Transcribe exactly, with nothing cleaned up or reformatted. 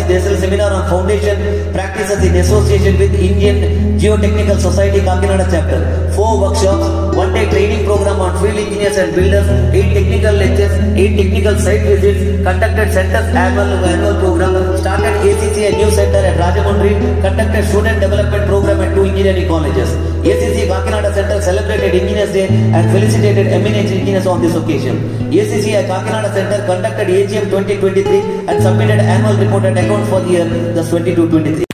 There is a seminar on foundation practices in association with Indian Geotechnical Society Kakinada chapter. Four workshops, one day training program on field engineers and builders, eight technical lectures, eight technical site visits, conducted centers annual annual program, started A C C a new center at Rajamundry, conducted student development program at two engineering colleges. A C C Kakinada Center celebrated Engineers Day and felicitated eminent engineers on this occasion. A C C at Kakinada Center conducted A G M twenty twenty-three and submitted annual report and accounts for the year twenty-two twenty-three.